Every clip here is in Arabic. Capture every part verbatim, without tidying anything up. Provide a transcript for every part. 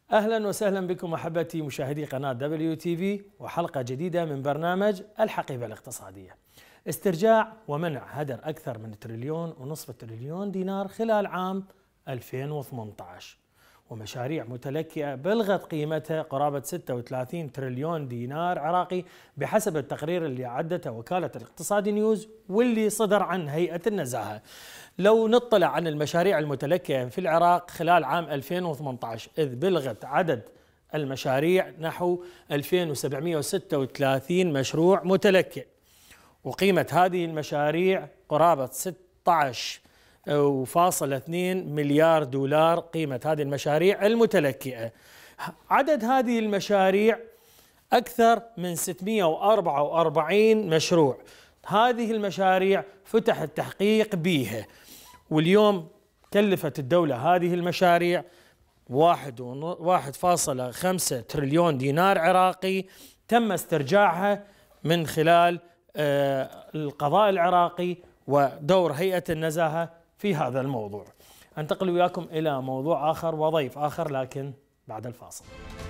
أهلا وسهلا بكم أحبتي مشاهدي قناة دبليو تي في وحلقة جديدة من برنامج الحقيبة الاقتصادية. استرجاع ومنع هدر أكثر من تريليون ونصف تريليون دينار خلال عام ألفين وثمانية عشر، ومشاريع متلكئة بلغت قيمتها قرابة ستة وثلاثين تريليون دينار عراقي بحسب التقرير اللي عدته وكالة الاقتصاد نيوز واللي صدر عن هيئة النزاهة. لو نطلع عن المشاريع المتلكئة في العراق خلال عام ألفين وثمانية عشر، إذ بلغت عدد المشاريع نحو ألفين وسبعمئة وستة وثلاثين مشروع متلكئ، وقيمة هذه المشاريع قرابة ستة عشر فاصلة اثنين مليار دولار قيمة هذه المشاريع المتلكئة. عدد هذه المشاريع أكثر من ستمئة وأربعة وأربعين مشروع. هذه المشاريع فتح التحقيق بها، واليوم كلفت الدولة هذه المشاريع واحد فاصلة خمسة تريليون دينار عراقي تم استرجاعها من خلال القضاء العراقي ودور هيئة النزاهة في هذا الموضوع. أنتقل وياكم إلى موضوع آخر وضيف آخر لكن بعد الفاصل.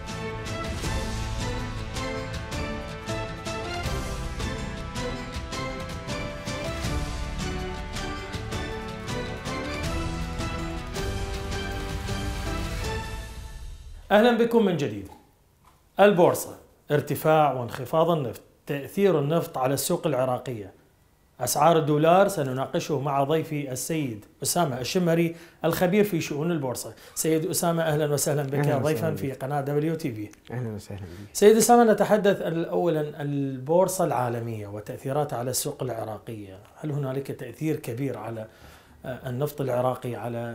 أهلا بكم من جديد. البورصة، ارتفاع وانخفاض النفط، تأثير النفط على السوق العراقية، أسعار الدولار، سنناقشه مع ضيفي السيد أسامة الشمري الخبير في شؤون البورصة. سيد أسامة أهلا وسهلا بك أهلاً ضيفا في قناة دبليو تي في. أهلا وسهلا بك. سيد أسامة، نتحدث أولا البورصة العالمية وتأثيراتها على السوق العراقية. هل هنالك تأثير كبير على النفط العراقي على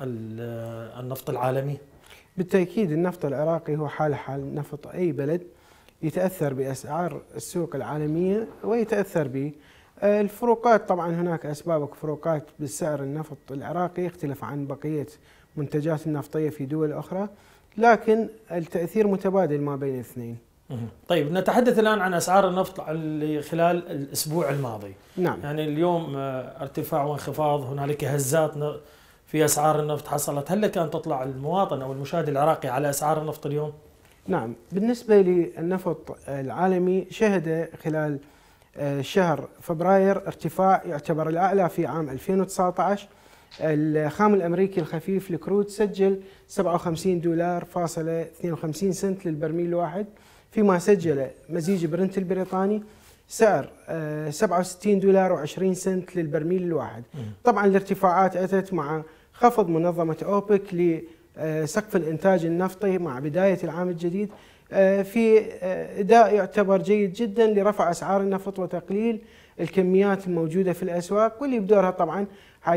النفط العالمي؟ بالتأكيد النفط العراقي هو حال حال نفط أي بلد، يتأثر بأسعار السوق العالمية ويتأثر به الفروقات. طبعا هناك أسباب فروقات بالسعر النفط العراقي يختلف عن بقية منتجات النفطية في دول أخرى، لكن التأثير متبادل ما بين الاثنين. طيب نتحدث الآن عن أسعار النفط اللي خلال الأسبوع الماضي. نعم. يعني اليوم ارتفاع وانخفاض، هنالك هزات في أسعار النفط حصلت. هل لك أن تطلع المواطن أو المشاهد العراقي على أسعار النفط اليوم؟ نعم، بالنسبة للنفط العالمي شهد خلال شهر فبراير ارتفاع يعتبر الأعلى في عام ألفين وتسعة عشر. الخام الأمريكي الخفيف الكرود سجل سبعة وخمسين دولار فاصلة اثنين وخمسين سنت للبرميل الواحد، فيما سجل مزيج برنت البريطاني سعر سبعة وستين دولار وعشرين سنت للبرميل الواحد. طبعا الارتفاعات أتت مع خفض منظمة أوبك لسقف الإنتاج النفطي مع بداية العام الجديد، في أداء يعتبر جيد جدا لرفع أسعار النفط وتقليل الكميات الموجودة في الأسواق، واللي بدورها طبعا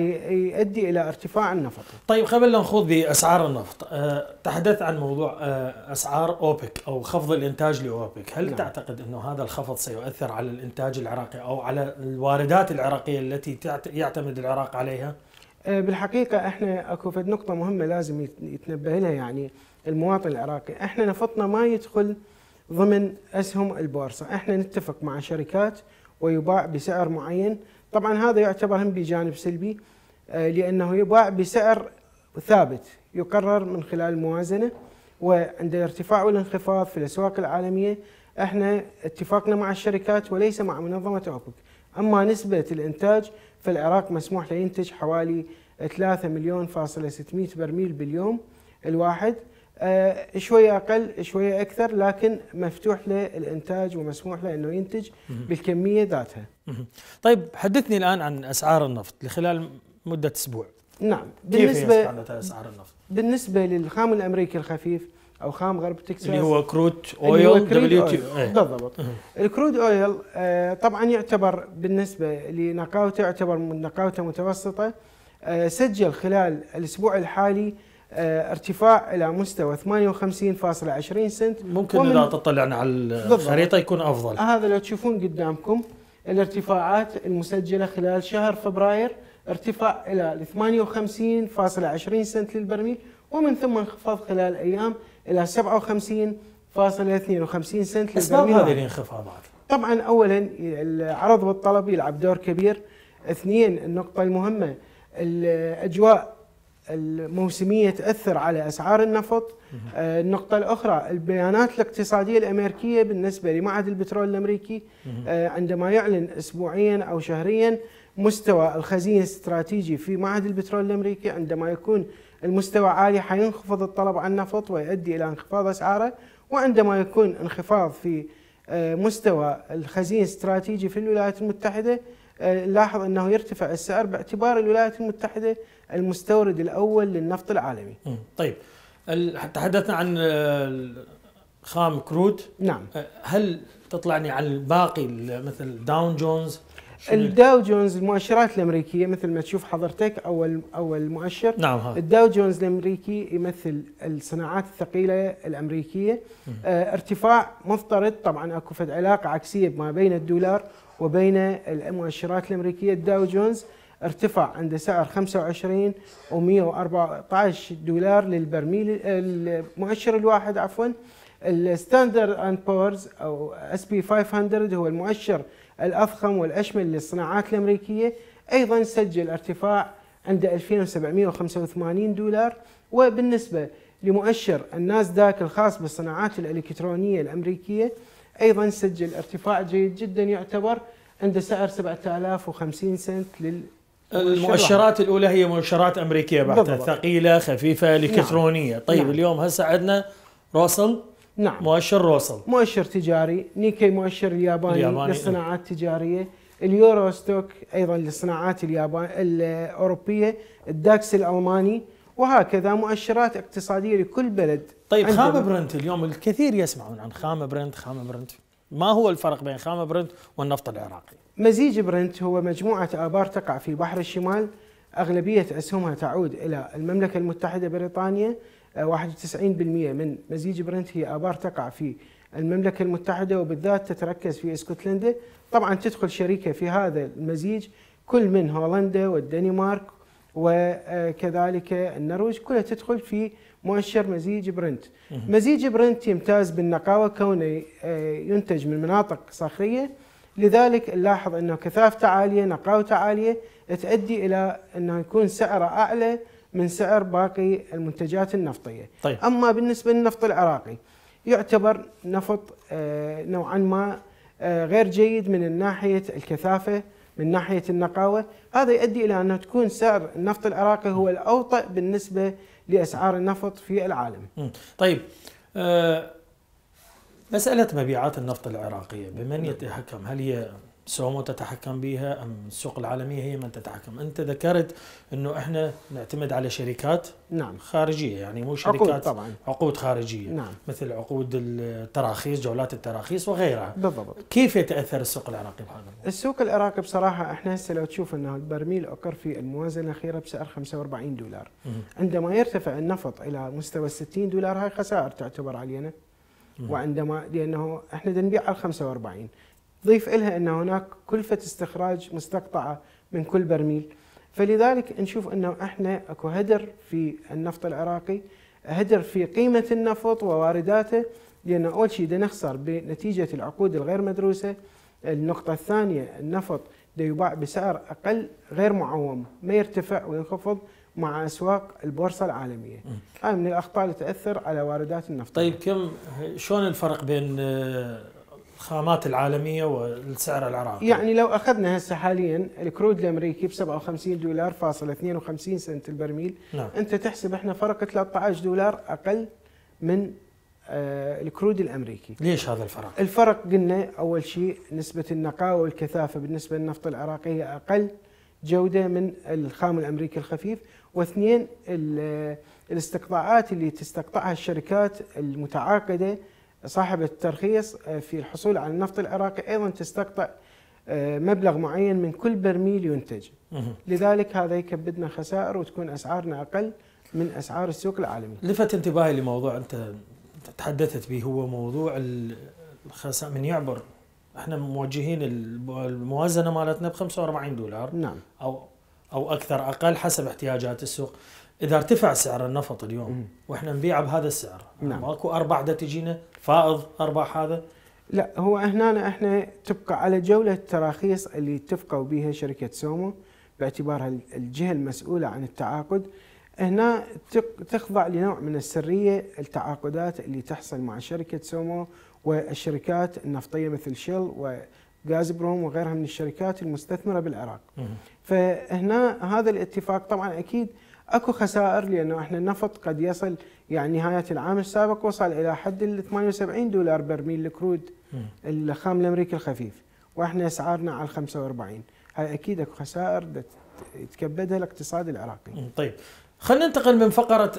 يؤدي إلى ارتفاع النفط. طيب قبل لا نخوض بأسعار النفط، تحدث عن موضوع أسعار أوبك أو خفض الإنتاج لأوبك. هل نعم. تعتقد أنه هذا الخفض سيؤثر على الإنتاج العراقي أو على الواردات العراقية التي يعتمد العراق عليها؟ بالحقيقة احنا اكو فد نقطة مهمة لازم يتنبه لها، يعني المواطن العراقي، احنا نفطنا ما يدخل ضمن اسهم البورصة، احنا نتفق مع شركات ويباع بسعر معين. طبعا هذا يعتبر هم بجانب سلبي لانه يباع بسعر ثابت يقرر من خلال الموازنة، وعند الارتفاع والانخفاض في الاسواق العالمية احنا اتفاقنا مع الشركات وليس مع منظمة اوبك. اما نسبة الانتاج فالعراق مسموح له ينتج حوالي ثلاثة مليون فاصلة ستمئة برميل باليوم الواحد، آه شوية أقل شوية أكثر، لكن مفتوح له الإنتاج ومسموح له أنه ينتج بالكمية ذاتها. طيب حدثني الآن عن أسعار النفط لخلال مدة أسبوع. نعم، بالنسبة كيف أسعار النفط؟ بالنسبة للخام الأمريكي الخفيف أو خام غرب تكساس اللي هو كرود أويل دبليو تي بالضبط. الكرود أويل آه طبعا يعتبر بالنسبة لنقاوته يعتبر من نقاوته متوسطة، آه سجل خلال الأسبوع الحالي آه ارتفاع إلى مستوى ثمانية وخمسين فاصلة عشرين سنت. ممكن إذا تطلعنا على الخريطة يكون أفضل. هذا لو تشوفون قدامكم الارتفاعات المسجلة خلال شهر فبراير، ارتفاع إلى ثمانية وخمسين فاصلة عشرين سنت للبرميل، ومن ثم انخفاض خلال أيام إلى سبعة وخمسين فاصلة اثنين وخمسين سنت للبرميل. أسباب هذه الانخفاضات؟ طبعا أولا العرض والطلب يلعب دور كبير. اثنين، النقطة المهمة الأجواء الموسمية تأثر على أسعار النفط. آه النقطة الأخرى البيانات الاقتصادية الأمريكية بالنسبة لمعهد البترول الأمريكي آه عندما يعلن أسبوعيا أو شهريا مستوى الخزين الاستراتيجي في معهد البترول الأمريكي، عندما يكون المستوى عالي حينخفض الطلب على النفط ويؤدي إلى انخفاض أسعاره، وعندما يكون انخفاض في آه مستوى الخزين الاستراتيجي في الولايات المتحدة نلاحظ أنه يرتفع السعر باعتبار الولايات المتحدة المستورد الأول للنفط العالمي. طيب تحدثنا عن خام كرود. نعم. هل تطلعني عن الباقي مثل داون جونز؟ الداو جونز المؤشرات الأمريكية مثل ما تشوف حضرتك أول أول مؤشر. نعم. هذا الداو جونز الأمريكي يمثل الصناعات الثقيلة الأمريكية. اه ارتفاع مفترض، طبعا اكو فد علاقة عكسية ما بين الدولار وبين المؤشرات الأمريكية. الداو جونز ارتفع عند سعر خمسة وعشرين ومئة وأربعة عشر دولار للبرميل المؤشر الواحد عفوا. الستاندرد اند بورز او اس بي خمسمئة هو المؤشر الأضخم والأشمل للصناعات الأمريكية، أيضا سجل ارتفاع عند ألفين وسبعمئة وخمسة وثمانين دولار. وبالنسبة لمؤشر الناسداك الخاص بالصناعات الإلكترونية الأمريكية أيضا سجل ارتفاع جيد جدا يعتبر عند سعر سبعة آلاف وخمسين سنت لل المؤشرات الأولى هي مؤشرات أمريكية بحتة، ثقيلة خفيفة إلكترونية. نعم. طيب نعم. اليوم هسه عندنا روسل. نعم. مؤشر روسل مؤشر تجاري. نيكي مؤشر الياباني, الياباني للصناعات التجارية. اليورو ستوك أيضا للصناعات اليابان الأوروبية. الداكس الألماني، وهكذا مؤشرات اقتصادية لكل بلد. طيب خام برنت اليوم الكثير يسمعون عن خام برنت خام برنت، ما هو الفرق بين خام برنت والنفط العراقي؟ مزيج برنت هو مجموعة آبار تقع في بحر الشمال، أغلبية أسهمها تعود إلى المملكة المتحدة بريطانيا. واحد وتسعين بالمئة من مزيج برنت هي آبار تقع في المملكة المتحدة، وبالذات تتركز في اسكتلندا. طبعا تدخل شركة في هذا المزيج كل من هولندا والدنمارك وكذلك النرويج، كلها تدخل في مؤشر مزيج برنت. مزيج برنت يمتاز بالنقاوة كونه ينتج من مناطق صخرية، لذلك نلاحظ أنه كثافته عالية، نقاوته عالية، تؤدي إلى أنه يكون سعره أعلى من سعر باقي المنتجات النفطية. طيب. أما بالنسبة للنفط العراقي يعتبر نفط نوعا ما غير جيد من ناحية الكثافة، من ناحية النقاوة. هذا يؤدي إلى أنه تكون سعر النفط العراقي هو الأوطأ بالنسبة لأسعار النفط في العالم. طيب أه مسألة مبيعات النفط العراقية بمن يتحكم؟ هل هي سومو تتحكم بها أم السوق العالمية هي من تتحكم؟ أنت ذكرت أنه إحنا نعتمد على شركات نعم خارجية، يعني مو شركات، عقود طبعا، عقود خارجية. نعم. مثل عقود التراخيص، جولات التراخيص وغيرها. بالضبط. كيف يتأثر السوق العراقي بهذا؟ السوق العراقي بصراحة احنا هسه لو تشوف أنه البرميل أقر في الموازنة الأخيرة بسعر خمسة وأربعين دولار. م- عندما يرتفع النفط إلى مستوى ستين دولار هاي خسائر تعتبر علينا. وعندما لأنه احنا نبيع على خمسة وأربعين، ضيف إلها أن هناك كلفة استخراج مستقطعة من كل برميل، فلذلك نشوف أنه احنا اكو هدر في النفط العراقي، هدر في قيمة النفط ووارداته، لأن أول شيء نخسر بنتيجة العقود الغير مدروسة. النقطة الثانية النفط يباع بسعر أقل غير معوم، ما يرتفع وينخفض مع أسواق البورصة العالمية. هاي من الأخطاء اللي تأثر على واردات النفط. طيب كم شلون الفرق بين الخامات العالمية والسعر العراقي؟ يعني لو أخذنا هسه حاليا الكرود الأمريكي ب سبعة وخمسين دولار فاصل اثنين وخمسين سنت البرميل. نعم. أنت تحسب احنا فرق ثلاثة عشر دولار أقل من آه الكرود الأمريكي. ليش هذا الفرق؟ الفرق قلنا أول شيء نسبة النقاوة والكثافة بالنسبة للنفط العراقي هي أقل جودة من الخام الأمريكي الخفيف، واثنين الاستقطاعات اللي تستقطعها الشركات المتعاقدة صاحبة الترخيص في الحصول على النفط العراقي أيضا تستقطع مبلغ معين من كل برميل ينتج. لذلك هذا يكبدنا خسائر وتكون أسعارنا أقل من أسعار السوق العالمي. لفت انتباهي لموضوع أنت تحدثت به، هو موضوع الخسائر من يعبر. احنا موجهين الموازنة مالتنا ب خمسة وأربعين دولار. نعم. أو أو أكثر أقل حسب احتياجات السوق. إذا ارتفع سعر النفط اليوم م. وإحنا نبيعه بهذا السعر، نعم. ماكو أرباح دا تجينا فائض أرباح هذا؟ لا، هو هنا احنا تبقى على جولة التراخيص اللي اتفقوا بها شركة سومو باعتبارها الجهة المسؤولة عن التعاقد. هنا تخضع لنوع من السرية التعاقدات اللي تحصل مع شركة سومو والشركات النفطية مثل شيل وغازبروم وغيرها من الشركات المستثمرة بالعراق. فهنا هذا الاتفاق طبعا أكيد اكو خسائر، لانه احنا النفط قد يصل يعني نهايه العام السابق وصل الى حد ال ثمانية وسبعين دولار برميل الكرود الخام الامريكي الخفيف، واحنا اسعارنا على خمسة وأربعين. هاي اكيد اكو خسائر يتكبدها الاقتصاد العراقي. طيب خلينا ننتقل من فقره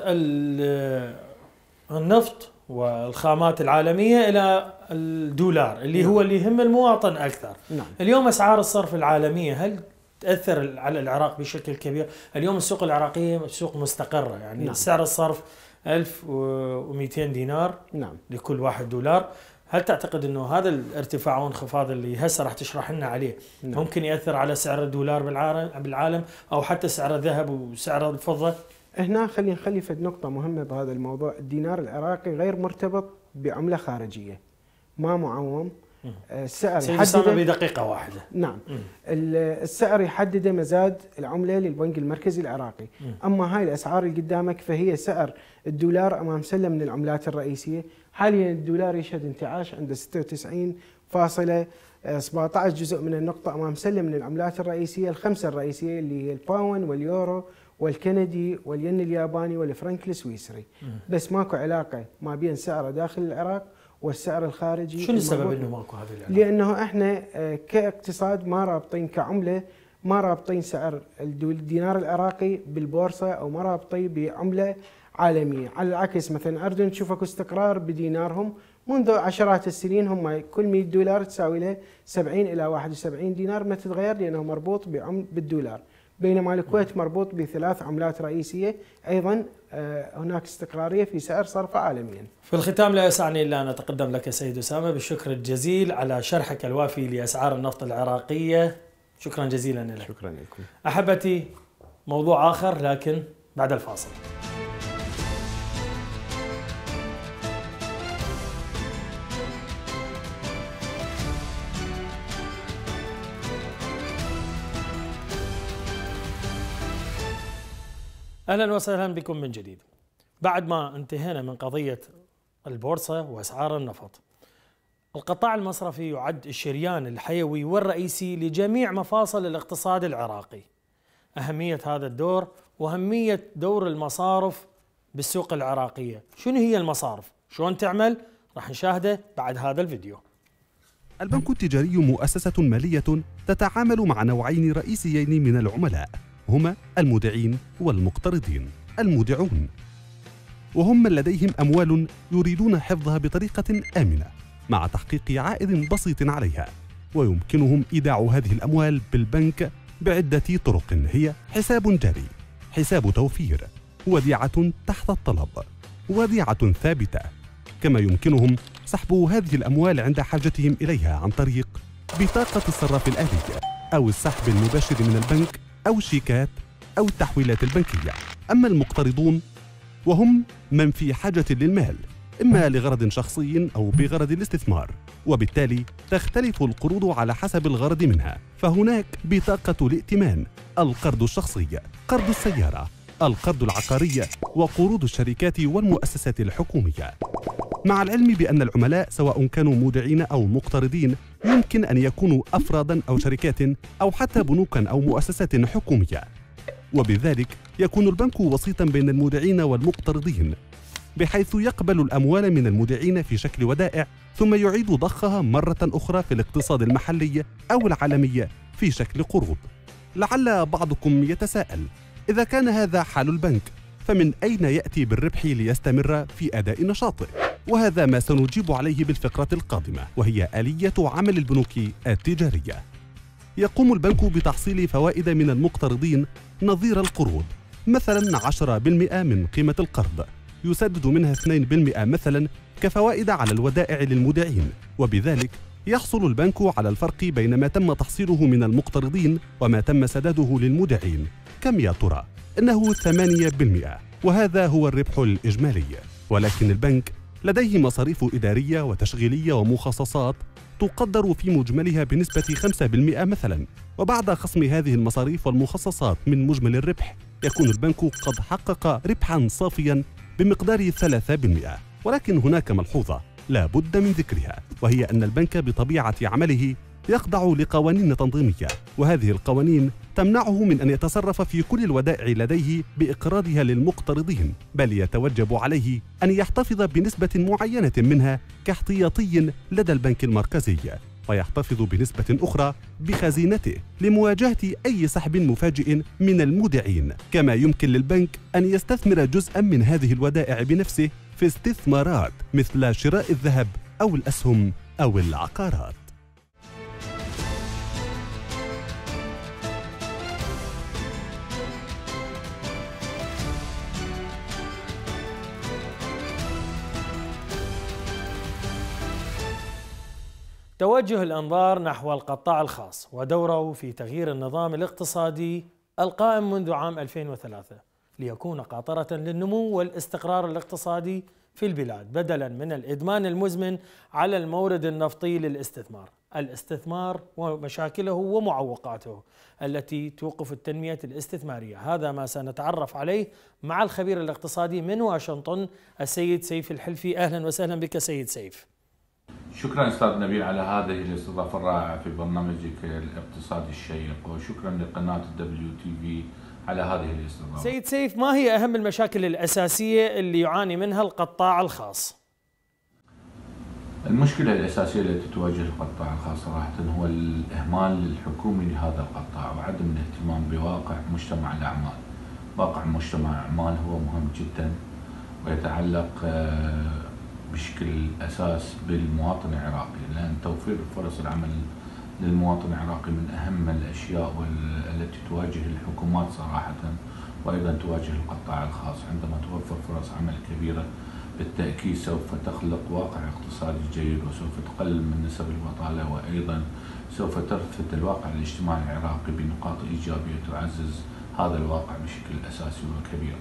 النفط والخامات العالميه الى الدولار اللي نعم. هو اللي يهم المواطن اكثر. نعم. اليوم اسعار الصرف العالميه هل تأثر على العراق بشكل كبير؟ اليوم السوق العراقية سوق مستقرة، يعني نعم. سعر الصرف ألف ومئتين دينار نعم. لكل واحد دولار. هل تعتقد أنه هذا الارتفاع وانخفاض اللي هسه راح تشرح لنا عليه نعم. ممكن يأثر على سعر الدولار بالعالم أو حتى سعر الذهب وسعر الفضة؟ هنا خلينا نخلي في نقطة مهمة بهذا الموضوع. الدينار العراقي غير مرتبط بعملة خارجية، ما معوم. السعر يحدده بدقيقة واحدة. نعم. مم. السعر يحدده مزاد العملة للبنك المركزي العراقي. مم. أما هاي الأسعار اللي قدامك فهي سعر الدولار أمام سلة من العملات الرئيسية. حاليا الدولار يشهد انتعاش عند ستة وتسعين فاصلة سبعة عشر جزء من النقطة أمام سلة من العملات الرئيسية الخمسة الرئيسية اللي هي الباون واليورو والكندي والين الياباني والفرنك السويسري. مم. بس ماكو علاقة ما بين سعره داخل العراق والسعر الخارجي. شنو السبب انه ماكو هذه العلاقه؟ لانه احنا كاقتصاد ما رابطين، كعمله ما رابطين سعر الدينار العراقي بالبورصه او ما رابطين بعمله عالميه، على العكس مثلا الاردن تشوف اكو استقرار بدينارهم منذ عشرات السنين، هم كل مئة دولار تساوي له سبعين الى واحد وسبعين دينار ما تتغير لانه مربوط بعم بالدولار، بينما الكويت مربوط بثلاث عملات رئيسيه ايضا هناك استقراريه في سعر صرفه عالميا. في الختام لا يسعني الا ان اتقدم لك سيد اسامه بالشكر الجزيل على شرحك الوافي لاسعار النفط العراقيه، شكرا جزيلا لك. شكرا لكم. احبتي موضوع اخر لكن بعد الفاصل. أهلا وسهلا بكم من جديد. بعد ما انتهينا من قضية البورصة وأسعار النفط، القطاع المصرفي يعد الشريان الحيوي والرئيسي لجميع مفاصل الاقتصاد العراقي. أهمية هذا الدور وأهمية دور المصارف بالسوق العراقية. شنو هي المصارف؟ شلون تعمل؟ راح نشاهده بعد هذا الفيديو. البنك التجاري مؤسسة مالية تتعامل مع نوعين رئيسيين من العملاء، هما المودعين والمقترضين. المودعون وهم من لديهم أموال يريدون حفظها بطريقة آمنة مع تحقيق عائد بسيط عليها، ويمكنهم إيداع هذه الأموال بالبنك بعدة طرق، هي حساب جاري، حساب توفير، وديعة تحت الطلب، وديعة ثابتة. كما يمكنهم سحب هذه الأموال عند حاجتهم إليها عن طريق بطاقة الصراف الآلي أو السحب المباشر من البنك أو شيكات أو التحويلات البنكية. أما المقترضون وهم من في حاجة للمال إما لغرض شخصي أو بغرض الاستثمار، وبالتالي تختلف القروض على حسب الغرض منها. فهناك بطاقة الائتمان، القرض الشخصي، قرض السيارة، القرض العقاري، وقروض الشركات والمؤسسات الحكومية. مع العلم بأن العملاء سواء كانوا مودعين أو مقترضين يمكن أن يكونوا أفرادا أو شركات أو حتى بنوكا أو مؤسسات حكومية، وبذلك يكون البنك وسيطا بين المودعين والمقترضين، بحيث يقبل الأموال من المودعين في شكل ودائع ثم يعيد ضخها مرة أخرى في الاقتصاد المحلي أو العالمي في شكل قروض. لعل بعضكم يتساءل: إذا كان هذا حال البنك فمن أين يأتي بالربح ليستمر في أداء نشاطه؟ وهذا ما سنجيب عليه بالفقرة القادمة، وهي آلية عمل البنوك التجارية. يقوم البنك بتحصيل فوائد من المقترضين نظير القروض، مثلا عشرة بالمئة من قيمة القرض، يسدد منها اثنين بالمئة مثلا كفوائد على الودائع للمودعين، وبذلك يحصل البنك على الفرق بين ما تم تحصيله من المقترضين وما تم سداده للمودعين. كم يا ترى؟ إنه ثمانية بالمئة، وهذا هو الربح الإجمالي. ولكن البنك لديه مصاريف إدارية وتشغيلية ومخصصات تقدر في مجملها بنسبة خمسة بالمئة مثلا، وبعد خصم هذه المصاريف والمخصصات من مجمل الربح يكون البنك قد حقق ربحاً صافياً بمقدار ثلاثة بالمئة. ولكن هناك ملحوظة لا بد من ذكرها، وهي أن البنك بطبيعة عمله يخضع لقوانين تنظيمية، وهذه القوانين تمنعه من أن يتصرف في كل الودائع لديه بإقراضها للمقترضين، بل يتوجب عليه أن يحتفظ بنسبة معينة منها كاحتياطي لدى البنك المركزي، ويحتفظ بنسبة أخرى بخزينته لمواجهة أي سحب مفاجئ من المودعين. كما يمكن للبنك أن يستثمر جزءاً من هذه الودائع بنفسه في استثمارات مثل شراء الذهب أو الأسهم أو العقارات. توجه الأنظار نحو القطاع الخاص ودوره في تغيير النظام الاقتصادي القائم منذ عام ألفين وثلاثة ليكون قاطرة للنمو والاستقرار الاقتصادي في البلاد، بدلا من الإدمان المزمن على المورد النفطي للاستثمار. الاستثمار ومشاكله ومعوقاته التي توقف التنمية الاستثمارية، هذا ما سنتعرف عليه مع الخبير الاقتصادي من واشنطن السيد سيف الحلفي. أهلا وسهلا بك سيد سيف. شكرا استاذ نبيل على هذه الاستضافه الرائعه في برنامجك الاقتصادي الشيق، وشكرا لقناه الدبليو تي في على هذه الاستضافه. سيد سيف، ما هي اهم المشاكل الاساسيه اللي يعاني منها القطاع الخاص؟ المشكله الاساسيه التي تواجه القطاع الخاص صراحه هو الاهمال الحكومي لهذا القطاع وعدم الاهتمام بواقع مجتمع الاعمال. واقع مجتمع الاعمال هو مهم جدا ويتعلق بشكل أساس بالمواطن العراقي، لأن توفير فرص العمل للمواطن العراقي من أهم الأشياء التي تواجه الحكومات صراحة، وأيضا تواجه القطاع الخاص. عندما توفر فرص عمل كبيرة بالتأكيد سوف تخلق واقع اقتصادي جيد، وسوف تقلل من نسب البطالة، وأيضا سوف ترفد الواقع الاجتماعي العراقي بنقاط إيجابية تعزز هذا الواقع بشكل أساسي وكبير.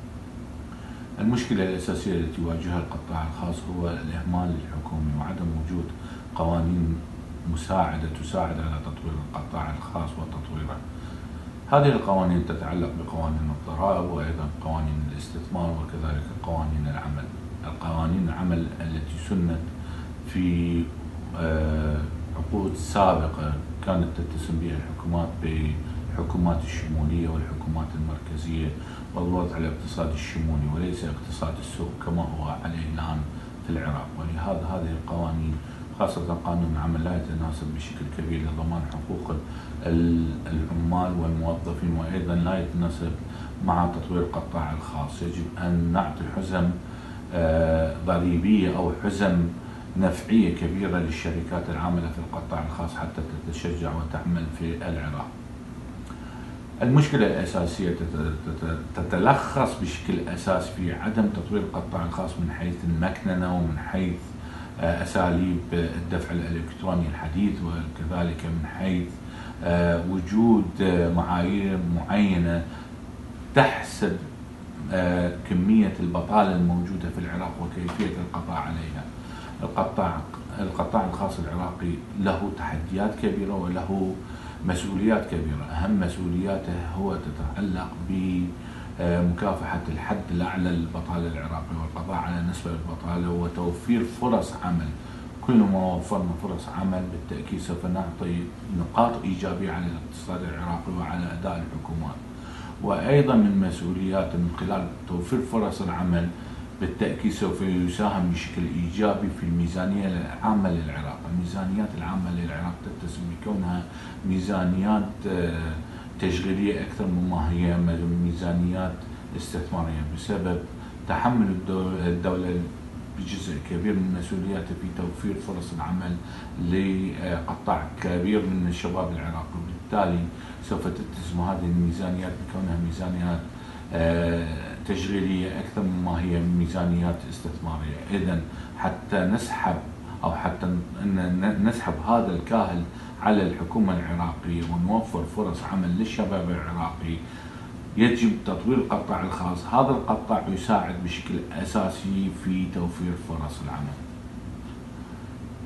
المشكلة الأساسية التي يواجهها القطاع الخاص هو الإهمال الحكومي وعدم وجود قوانين مساعدة تساعد على تطوير القطاع الخاص وتطويره. هذه القوانين تتعلق بقوانين الضرائب وأيضا قوانين الاستثمار وكذلك قوانين العمل. القوانين العمل التي سنت في عقود سابقة كانت تتسم بها الحكومات بالحكومات الشمولية والحكومات المركزية والوضع الاقتصادي الشمولي وليس اقتصاد السوق كما هو عليه الآن في العراق. ولهذا هذه القوانين خاصة قانون العمل لا يتناسب بشكل كبير لضمان حقوق العمال والموظفين، وأيضا لا يتناسب مع تطوير القطاع الخاص. يجب أن نعطي حزم ضريبية أو حزم نفعية كبيرة للشركات العاملة في القطاع الخاص حتى تتشجع وتعمل في العراق. المشكلة الأساسية تتلخص بشكل أساس في عدم تطوير القطاع الخاص من حيث المكننة ومن حيث أساليب الدفع الإلكتروني الحديث، وكذلك من حيث وجود معايير معينة تحسب كمية البطالة الموجودة في العراق وكيفية القضاء عليها. القطاع القطاع الخاص العراقي له تحديات كبيرة وله مسؤوليات كبيرة. أهم مسؤولياته هو تتعلق بمكافحة الحد الأعلى للبطالة العراقي والقضاء على نسبة البطالة وتوفير فرص عمل. كل ما وفرنا فرص عمل بالتأكيد سوف نعطي نقاط إيجابية على الاقتصاد العراقي وعلى أداء الحكومات. وأيضا من مسؤولياته من خلال توفير فرص العمل بالتأكيد سوف يساهم بشكل إيجابي في الميزانية العامة للعراق. الميزانيات العامة للعراق تتسم بكونها ميزانيات تشغيلية أكثر مما هي ميزانيات استثمارية بسبب تحمل الدولة بجزء كبير من مسؤولياته في توفير فرص العمل لقطاع كبير من الشباب العراقي، وبالتالي سوف تتسم هذه الميزانيات بكونها ميزانيات تشغيلية أكثر مما هي ميزانيات استثمارية. إذن حتى نسحب أو حتى نسحب هذا الكاهل على الحكومة العراقية ونوفر فرص عمل للشباب العراقي يجب تطوير القطاع الخاص. هذا القطاع يساعد بشكل أساسي في توفير فرص العمل.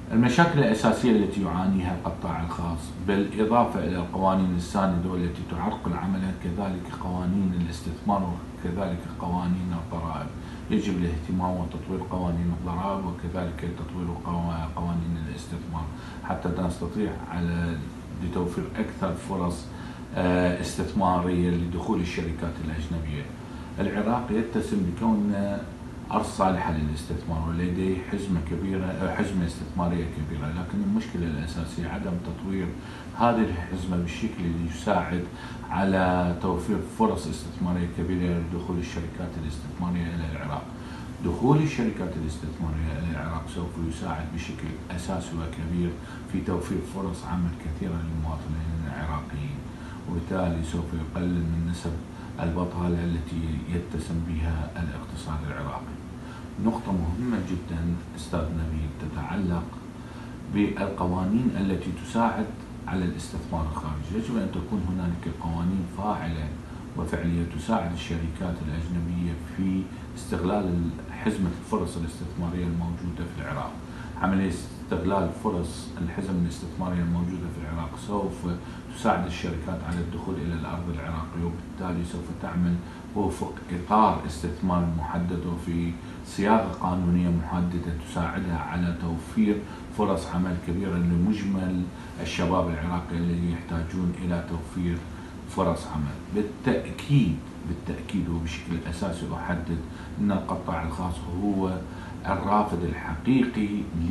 المشاكل الأساسية التي يعانيها القطاع الخاص بالإضافة إلى القوانين الساندة والتي تعرقل عمله كذلك قوانين الاستثمار وكذلك قوانين الضرائب. يجب الاهتمام وتطوير قوانين الضرائب وكذلك تطوير قوانين الاستثمار حتى نستطيع على لتوفير أكثر فرص استثمارية لدخول الشركات الأجنبية. العراق يتسم بكونه أرض صالحة للاستثمار ولديه حزمة كبيرة حزمة استثمارية كبيرة، لكن المشكلة الأساسية عدم تطوير هذه الحزمة بالشكل اللي يساعد على توفير فرص استثمارية كبيرة لدخول الشركات الاستثمارية إلى العراق. دخول الشركات الاستثمارية إلى العراق سوف يساعد بشكل أساسي وكبير في توفير فرص عمل كثيرة للمواطنين العراقيين، وبالتالي سوف يقلل من نسب البطالة التي يتسم بها الاقتصاد العراقي. نقطة مهمة جدا أستاذ نبيل تتعلق بالقوانين التي تساعد على الاستثمار الخارجي. يجب أن تكون هنالك قوانين فاعلة وفعلية تساعد الشركات الأجنبية في استغلال حزمة الفرص الاستثمارية الموجودة في العراق. عملية استغلال فرص الحزم الاستثمارية الموجودة في العراق سوف تساعد الشركات على الدخول إلى الأرض العراقية، وبالتالي سوف تعمل وفق إطار استثمار محدد وفي صياغة قانونية محددة تساعدها على توفير فرص عمل كبيرة لمجمل الشباب العراقي الذين يحتاجون إلى توفير فرص عمل. بالتأكيد بالتأكيد وبشكل أساسي أحدد أن القطاع الخاص هو الرافد الحقيقي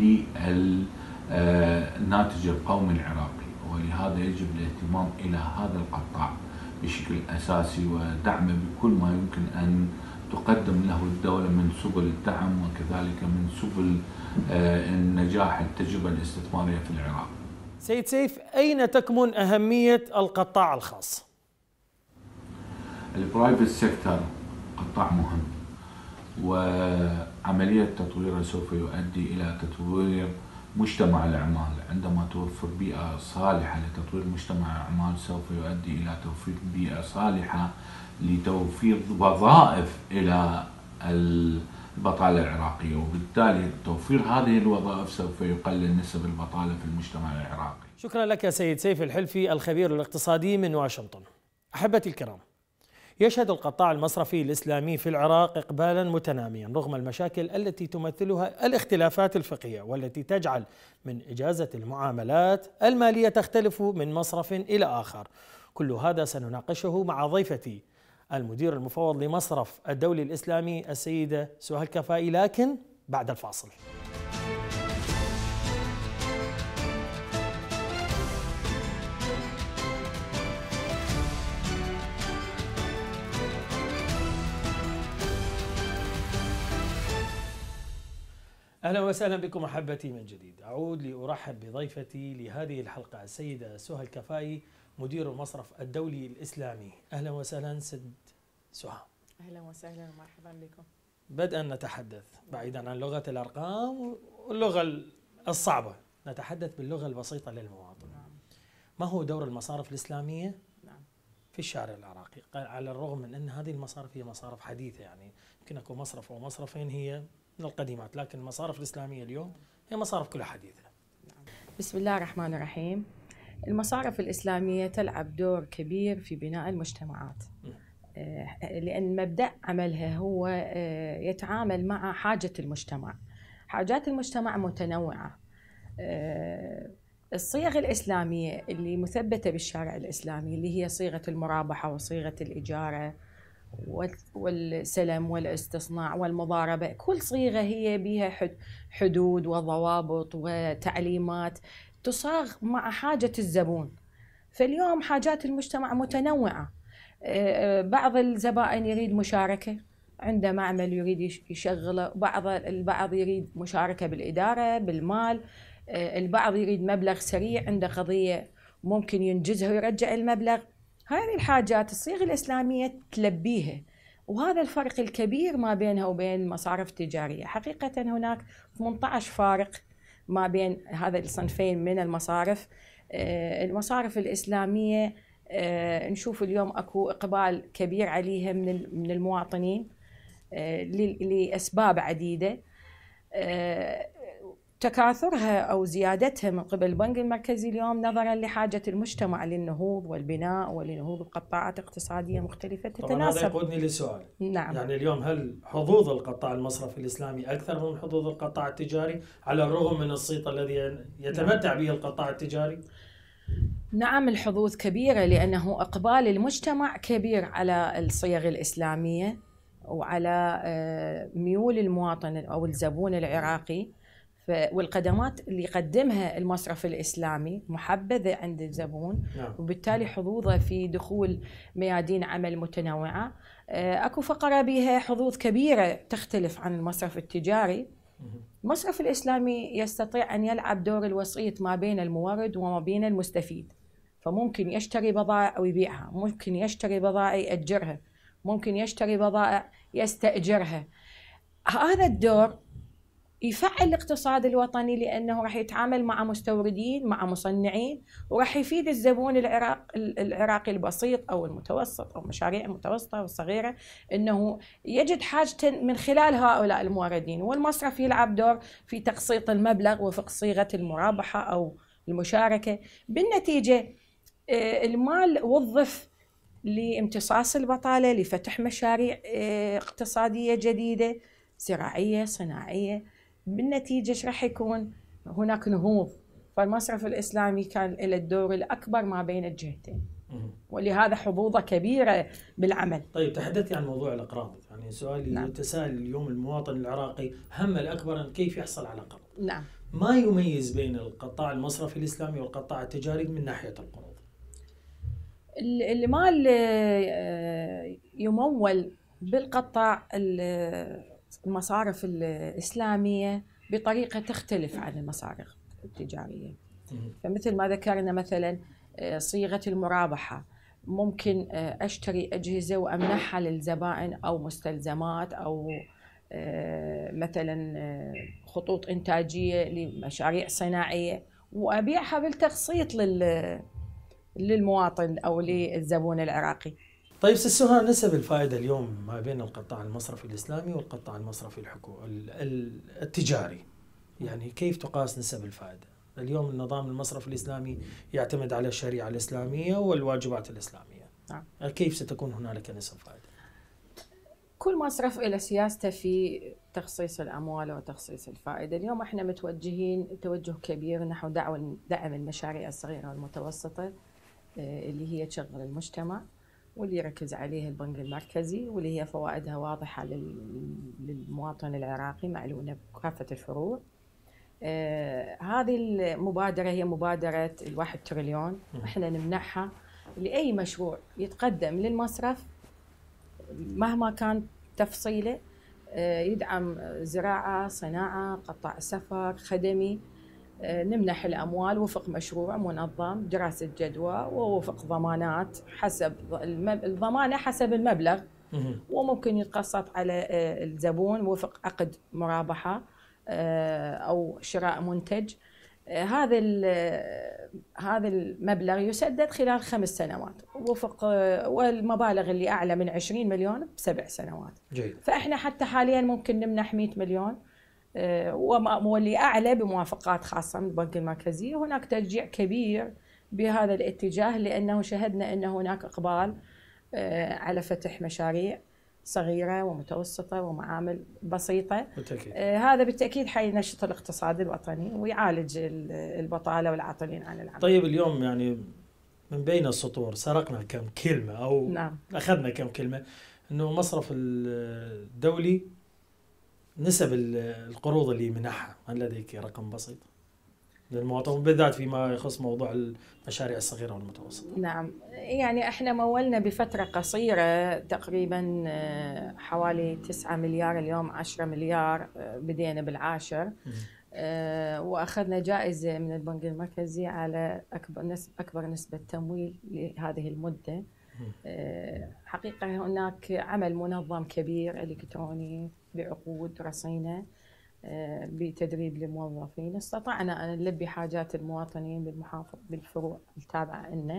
للناتج القومي العراقي، ولهذا يجب الاهتمام إلى هذا القطاع بشكل أساسي ودعمه بكل ما يمكن أن تقدم له الدولة من سبل الدعم وكذلك من سبل النجاح التجربة الاستثمارية في العراق. سيد سيف، أين تكمن أهمية القطاع الخاص؟ البرايفت سيكتور قطاع مهم، وعملية تطويره سوف يؤدي إلى تطوير مجتمع الأعمال. عندما توفر بيئة صالحة لتطوير مجتمع الأعمال سوف يؤدي إلى توفير بيئة صالحة لتوفير وظائف إلى البطالة العراقية، وبالتالي توفير هذه الوظائف سوف يقلل نسب البطالة في المجتمع العراقي. شكرا لك سيد سيف الحلفي الخبير الاقتصادي من واشنطن. أحبتي الكرام، يشهد القطاع المصرفي الإسلامي في العراق إقبالا متناميا رغم المشاكل التي تمثلها الاختلافات الفقهية والتي تجعل من إجازة المعاملات المالية تختلف من مصرف إلى آخر. كل هذا سنناقشه مع ضيفتي المدير المفوض لمصرف الدولي الإسلامي السيدة سهى الكفائي، لكن بعد الفاصل. أهلا وسهلا بكم أحبتي من جديد. أعود لأرحب بضيفتي لهذه الحلقة السيدة سهى الكفائي مدير المصرف الدولي الإسلامي. أهلا وسهلا سيد سهى. أهلا وسهلا ومرحبا بكم. بدءا نتحدث بعيدا عن لغة الأرقام واللغة الصعبة، نتحدث باللغة البسيطة للمواطن. نعم. ما هو دور المصارف الإسلامية نعم. في الشارع العراقي، على الرغم من أن هذه المصارف هي مصارف حديثة، يعني يمكن أكون مصرف أو مصرفين هي من القديمات، لكن المصارف الإسلامية اليوم هي مصارف كلها حديثة. بسم الله الرحمن الرحيم. المصارف الإسلامية تلعب دور كبير في بناء المجتمعات، لأن مبدأ عملها هو يتعامل مع حاجة المجتمع. حاجات المجتمع متنوعة. الصيغ الإسلامية اللي مثبتة بالشارع الإسلامي اللي هي صيغة المرابحة وصيغة الإجارة والسلم والاستصناع والمضاربة، كل صيغة هي بها حدود وضوابط وتعليمات تصاغ مع حاجة الزبون. فاليوم حاجات المجتمع متنوعة. بعض الزبائن يريد مشاركة، عنده معمل يريد يشغله، بعض البعض يريد مشاركة بالإدارة بالمال، البعض يريد مبلغ سريع، عنده قضية ممكن ينجزها ويرجع المبلغ. هذه الحاجات الصيغة الإسلامية تلبيها، وهذا الفرق الكبير ما بينها وبين المصارف التجارية. حقيقة هناك ثمانية عشر فارق ما بين هذا الصنفين من المصارف. المصارف الإسلامية نشوف اليوم أكو إقبال كبير عليها من من المواطنين لأسباب عديدة. تكاثرها أو زيادتها من قبل البنك المركزي اليوم نظرا لحاجة المجتمع للنهوض والبناء ولنهوض قطاعات اقتصادية مختلفة تتناسب. طبعا هذا يقودني لسؤال. نعم. يعني اليوم هل حظوظ القطاع المصرفي الإسلامي أكثر من حظوظ القطاع التجاري على الرغم من الصيت الذي يتمتع به القطاع التجاري؟ نعم الحظوظ كبيرة، لأنه إقبال المجتمع كبير على الصيغ الإسلامية وعلى ميول المواطن أو الزبون العراقي، والقدمات اللي يقدمها المصرف الإسلامي محبذة عند الزبون. نعم. وبالتالي حظوظه في دخول ميادين عمل متنوعة. أكو فقرة بها حظوظ كبيرة تختلف عن المصرف التجاري. المصرف الإسلامي يستطيع أن يلعب دور الوسيط ما بين المورد وما بين المستفيد، فممكن يشتري بضائع ويبيعها، ممكن يشتري بضائع يأجرها، ممكن يشتري بضائع يستأجرها. هذا الدور يفعل الاقتصاد الوطني، لأنه راح يتعامل مع مستوردين مع مصنعين، وراح يفيد الزبون العراق العراقي البسيط أو المتوسط أو مشاريع المتوسطة والصغيرة أنه يجد حاجة من خلال هؤلاء الموردين، والمصرف يلعب دور في تقسيط المبلغ وفق صيغة المرابحة أو المشاركة. بالنتيجة المال وظف لامتصاص البطالة، لفتح مشاريع اقتصادية جديدة زراعية صناعية. بالنتيجة ايش راح يكون؟ هناك نهوض. فالمصرف الإسلامي كان له الدور الأكبر ما بين الجهتين، ولهذا حظوظه كبيرة بالعمل. طيب تحدثتي عن موضوع الأقراض، يعني سؤالي نعم. يتساءل اليوم المواطن العراقي هم الأكبر كيف يحصل على قرض. نعم. ما يميز بين القطاع المصرفي الإسلامي والقطاع التجاري من ناحية القروض؟ المال يمول بالقطاع المصارف الإسلامية بطريقة تختلف عن المصارف التجارية. فمثل ما ذكرنا مثلا صيغة المرابحة، ممكن أشتري أجهزة وأمنحها للزبائن أو مستلزمات أو مثلا خطوط إنتاجية لمشاريع صناعية وأبيعها بالتقسيط للمواطن أو للزبون العراقي. طيب سهى، نسب الفائدة اليوم ما بين القطاع المصرفي الإسلامي والقطاع المصرفي الحكومي التجاري، يعني كيف تقاس نسب الفائدة؟ اليوم النظام المصرفي الإسلامي يعتمد على الشريعة الإسلامية والواجبات الإسلامية. نعم. كيف ستكون هنالك نسب فائدة؟ كل مصرف إلى سياسته في تخصيص الأموال وتخصيص الفائدة. اليوم احنا متوجهين توجه كبير نحو دعم المشاريع الصغيرة والمتوسطة اللي هي تشغل المجتمع، واللي يركز عليها البنك المركزي، واللي هي فوائدها واضحة للمواطن العراقي معلونة بكافة الفروع. آه هذه المبادرة هي مبادرة الواحد تريليون، احنا نمنحها لأي مشروع يتقدم للمصرف مهما كان تفصيله، آه يدعم زراعة صناعة قطاع سفر خدمي. نمنح الأموال وفق مشروع منظم، دراسة جدوى ووفق ضمانات حسب الضمانة حسب المبلغ، وممكن يتقسط على الزبون وفق عقد مرابحة أو شراء منتج. هذا هذا المبلغ يسدد خلال خمس سنوات وفق، والمبالغ اللي أعلى من عشرين مليون بسبع سنوات. جيد. فإحنا حتى حاليا ممكن نمنح مئة مليون، واللي أعلى بموافقات خاصة من البنك المركزي. هناك تشجيع كبير بهذا الاتجاه، لأنه شهدنا أن هناك إقبال على فتح مشاريع صغيرة ومتوسطة ومعامل بسيطة. بالتأكيد. هذا بالتأكيد حينشط الاقتصاد الوطني ويعالج البطالة والعاطلين عن العمل. طيب اليوم يعني من بين السطور سرقنا كم كلمة أو نعم. أخذنا كم كلمة أنه مصرف الدولي نسب القروض اللي منحها، هل لديك رقم بسيط للمواطن بالذات فيما يخص موضوع المشاريع الصغيرة والمتوسطة؟ نعم، يعني احنا مولنا بفترة قصيرة تقريبا حوالي تسعة مليار، اليوم عشرة مليار، بدينا بالعاشر. أه واخذنا جائزة من البنك المركزي على اكبر نسبة اكبر نسبة تمويل لهذه المدة. أه حقيقة هناك عمل منظم كبير الكتروني بعقود رصينة بتدريب للموظفين، استطعنا أن نلبي حاجات المواطنين بالمحافظ بالفروع التابعة لنا.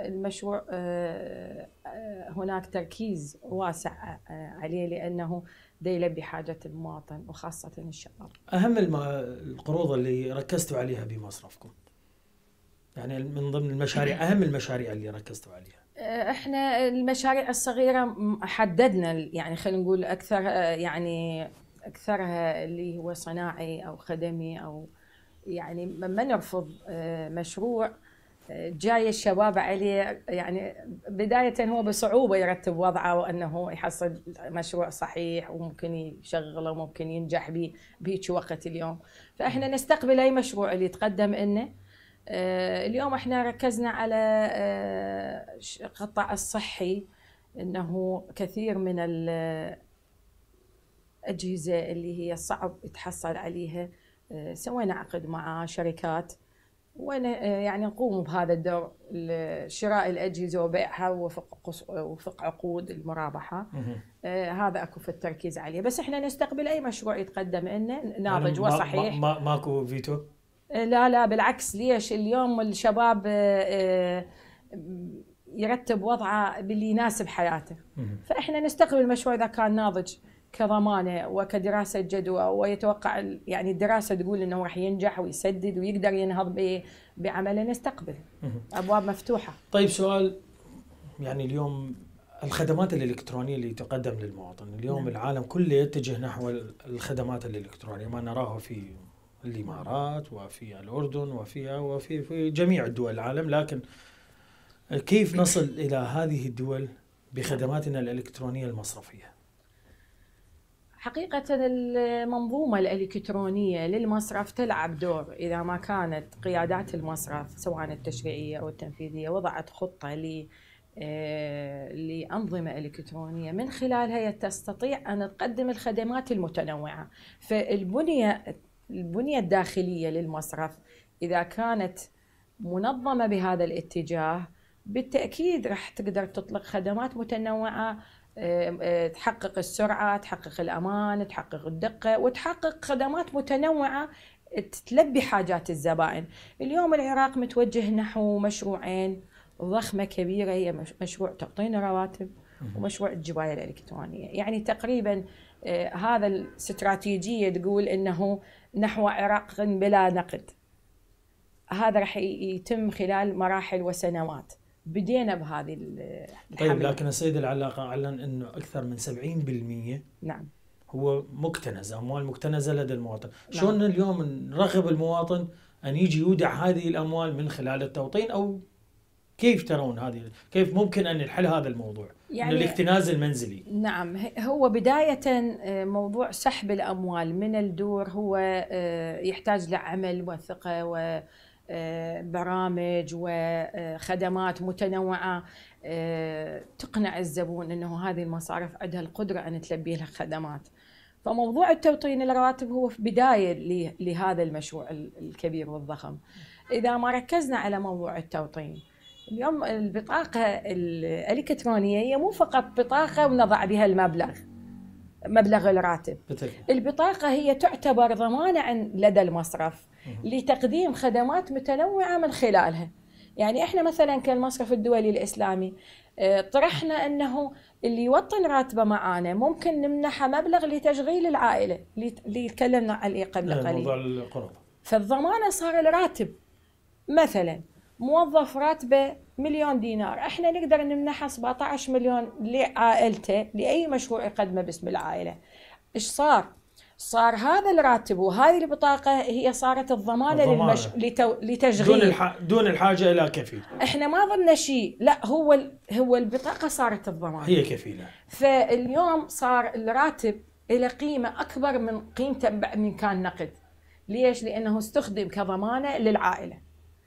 والمشروع هناك تركيز واسع عليه، لأنه دا يلبي حاجة المواطن وخاصة الشباب. أهم القروض اللي ركزتوا عليها بمصرفكم، يعني من ضمن المشاريع، أهم المشاريع اللي ركزتوا عليها؟ احنا المشاريع الصغيرة حددنا، يعني خلينا نقول أكثر، يعني أكثرها اللي هو صناعي أو خدمي، أو يعني ما نرفض مشروع جاي الشباب عليه، يعني بداية هو بصعوبة يرتب وضعه وأنه يحصل مشروع صحيح وممكن يشغله وممكن ينجح به بهيك وقت اليوم. فإحنا نستقبل أي مشروع اللي يتقدم لنا. اليوم إحنا ركزنا على القطاع الصحي، أنه كثير من الأجهزة اللي هي صعب يتحصل عليها، سوينا عقد مع شركات يعني نقوم بهذا الدور، شراء الأجهزة وبيعها وفق وفق عقود المرابحة. آه هذا أكو في التركيز عليه، بس إحنا نستقبل أي مشروع يتقدم لنا ناضج وصحيح. ما ماكو فيتو؟ آه لا لا بالعكس، ليش اليوم الشباب آه يرتب وضعه باللي يناسب حياته. فإحنا نستقبل المشروع إذا كان ناضج كضمانه وكدراسه جدوى، ويتوقع يعني الدراسه تقول انه راح ينجح ويسدد ويقدر ينهض بعمله، نستقبل ابواب مفتوحه. طيب سؤال، يعني اليوم الخدمات الالكترونيه اللي تقدم للمواطن اليوم، نعم. العالم كله يتجه نحو الخدمات الالكترونيه، ما نراه في الامارات وفي الاردن وفيها وفي في جميع الدول العالم، لكن كيف نصل الى هذه الدول بخدماتنا الالكترونيه المصرفيه؟ حقيقة المنظومة الإلكترونية للمصرف تلعب دور. إذا ما كانت قيادات المصرف سواء التشريعية أو التنفيذية وضعت خطة لأنظمة إلكترونية من خلالها تستطيع أن تقدم الخدمات المتنوعة. فالبنية البنية الداخلية للمصرف إذا كانت منظمة بهذا الاتجاه بالتأكيد راح تقدر تطلق خدمات متنوعة، تحقق السرعة، تحقق الأمان، تحقق الدقة، وتحقق خدمات متنوعة تلبي حاجات الزبائن. اليوم العراق متوجه نحو مشروعين ضخمة كبيرة، هي مشروع توطين الرواتب ومشروع الجباية الإلكترونية. يعني تقريبا هذا الاستراتيجية تقول إنه نحو عراق بلا نقد. هذا راح يتم خلال مراحل وسنوات. بدينا بهذه الحملة. طيب لكن السيد العلاقة أعلن أنه أكثر من سبعين بالمئة نعم هو مكتنز، أموال مكتنزة لدى المواطن. نعم. شلون اليوم نرغب المواطن أن يجي يودع هذه الأموال من خلال التوطين، أو كيف ترون هذه، كيف ممكن أن نحل هذا الموضوع يعني من الاكتناز المنزلي؟ نعم، هو بداية موضوع سحب الأموال من الدور هو يحتاج لعمل وثقة و برامج وخدمات متنوعة تقنع الزبون أنه هذه المصارف عندها القدرة أن تلبي له خدمات. فموضوع التوطين الرواتب هو في بداية لهذا المشروع الكبير والضخم. إذا ما ركزنا على موضوع التوطين، اليوم البطاقة الإلكترونية هي مو فقط بطاقة ونضع بها المبلغ، مبلغ الراتب. البطاقة هي تعتبر ضمانة لدى المصرف لتقديم خدمات متنوعة من خلالها. يعني احنا مثلا كالمصرف الدولي الإسلامي طرحنا أنه اللي يوطن راتبه معانا ممكن نمنحه مبلغ لتشغيل العائلة اللي تكلمنا عليه قبل قليل. موضوع القرض. فالضمانة صار الراتب، مثلا موظف راتبه مليون دينار، احنا نقدر نمنحه سبعة عشر مليون لعائلته لأي مشروع يقدمه باسم العائلة. ايش صار؟ صار هذا الراتب وهذه البطاقة هي صارت الضمانة, الضمانة. للمش... لتو... لتشغيل دون, الح... دون الحاجة إلى كفيل. احنا ما ظلنا شيء، لا هو ال... هو البطاقة صارت الضمانة، هي كفيلة. فاليوم صار الراتب إلى قيمة أكبر من قيمته من كان نقد. ليش؟ لأنه استخدم كضمانة للعائلة.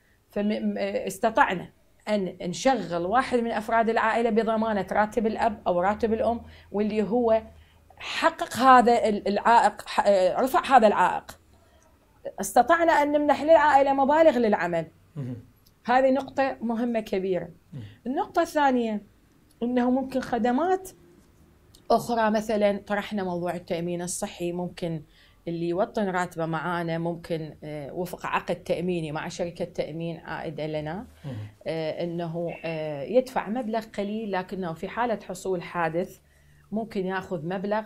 فاستطعنا أن نشغل واحد من أفراد العائلة بضمانة راتب الأب أو راتب الأم، واللي هو حقق هذا العائق، رفع هذا العائق. استطعنا أن نمنح للعائلة مبالغ للعمل. هذه نقطة مهمة كبيرة. النقطة الثانية أنه ممكن خدمات أخرى، مثلا طرحنا موضوع التأمين الصحي. ممكن اللي يوطن راتبه معانا ممكن وفق عقد تأميني مع شركة تأمين عائدة لنا أنه يدفع مبلغ قليل، لكنه في حالة حصول حادث ممكن يأخذ مبلغ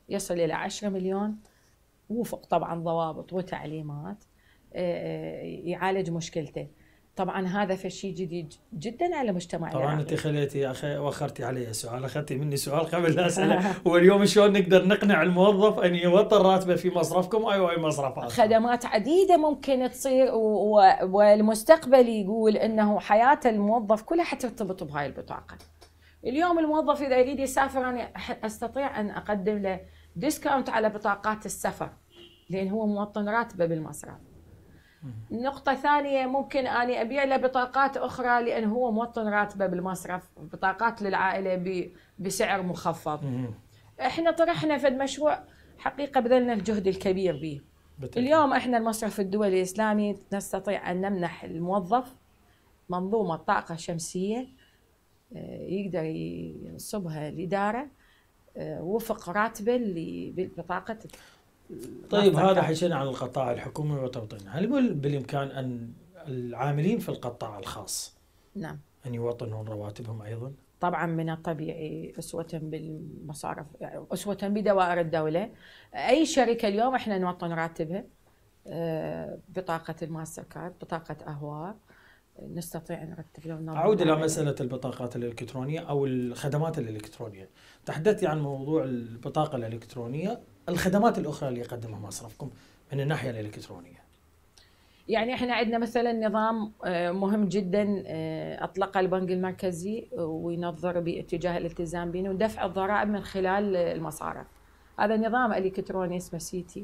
يصل إلى عشرة مليون وفق طبعا ضوابط وتعليمات يعالج مشكلته. طبعا هذا فشي جديد جدا على مجتمعنا. طبعا انت خليتي أخي واخرتي علي سؤال، اخذتي مني سؤال قبل لا اساله. هو اليوم شلون نقدر نقنع الموظف ان يوطن راتبه في مصرفكم او اي مصرف اخر؟ خدمات عديده ممكن تصير، والمستقبل يقول انه حياه الموظف كلها حترتبط بهاي البطاقه. اليوم الموظف اذا يريد يسافر انا استطيع ان اقدم له ديسكاونت على بطاقات السفر لان هو موطن راتبه بالمصرف. نقطة ثانية ممكن أني أبيع له بطاقات أخرى لأن هو موطن راتبه بالمصرف، بطاقات للعائلة بسعر مخفض. إحنا طرحنا في المشروع حقيقة بذلنا الجهد الكبير به. اليوم إحنا المصرف الدولي الإسلامي نستطيع أن نمنح الموظف منظومة طاقة شمسية يقدر ينصبها الإدارة وفق راتبه ببطاقة. طيب هذا حكينا عن القطاع الحكومي وتوطينه، هل بالإمكان أن العاملين في القطاع الخاص نعم أن يوطنون رواتبهم أيضا؟ طبعا من الطبيعي أسوة بالمصارف، أسوة بدوائر الدولة. أي شركة اليوم احنا نوطن راتبها بطاقة الماستر كارد، بطاقة أهوار، نستطيع أن نرتب لهم. أعود إلى مسألة البطاقات الإلكترونية أو الخدمات الإلكترونية. تحدثتي عن موضوع البطاقة الإلكترونية، الخدمات الأخرى اللي يقدمها مصرفكم من الناحية الإلكترونية. يعني احنا عندنا مثلا نظام مهم جدا أطلقه البنك المركزي وينظر باتجاه الالتزام به ودفع الضرائب من خلال المصارف. هذا النظام الإلكتروني اسمه سيتي،